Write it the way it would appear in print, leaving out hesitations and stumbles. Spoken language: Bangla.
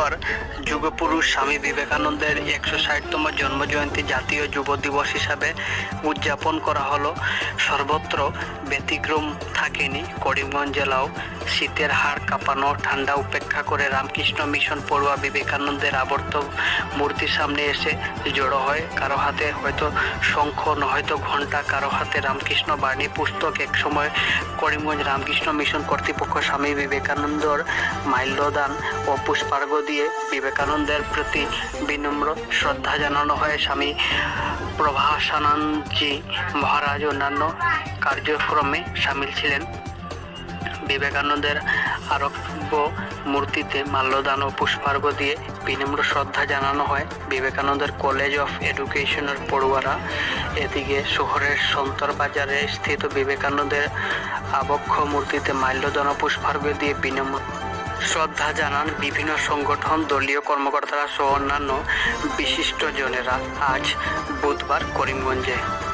বুধবার যুগপুরুষ স্বামী বিবেকানন্দের 160তম জন্মজয়ন্তী জাতীয় যুব দিবস হিসাবে উদযাপন করা হলো। সর্বত্র ব্যতিক্রম থাকেনি। করিমগঞ্জ জেলাও শীতের হাড় কাঁপানো ঠান্ডা উপেক্ষা করে রামকৃষ্ণ মিশন পড়ুয়া বিবেকানন্দের আবর্ত মূর্তির সামনে এসে জড়ো হয়। কারো হাতে হয়তো শঙ্খ, নয়তো ঘণ্টা, কারো হাতে রামকৃষ্ণ বাণী পুস্তক। একসময় করিমগঞ্জ রামকৃষ্ণ মিশন কর্তৃপক্ষ স্বামী বিবেকানন্দর মাল্যদান ও পুষ্পার্ঘ্য দিয়ে বিবেকানন্দের প্রতি বিনম্র শ্রদ্ধা জানানো হয়। স্বামী প্রভাসানন্দজি মহারাজ অন্যান্য কার্যক্রমে সামিল ছিলেন। বিবেকানন্দের আরব্য মূর্তিতে মাল্যদান ও পুষ্পার্ঘ্য দিয়ে বিনম্র শ্রদ্ধা জানানো হয় বিবেকানন্দের কলেজ অফ এডুকেশনের পড়ুয়ারা। এদিকে শহরের সন্তর বাজারে স্থিত বিবেকানন্দের আবক্ষ মূর্তিতে মাল্যদান ও পুষ্পার্ঘ্য দিয়ে বিনম্র শ্রদ্ধা জানান বিভিন্ন সংগঠন, দলীয় কর্মকর্তারা সহ অন্যান্য বিশিষ্টজনেরা। আজ বুধবার করিমগঞ্জে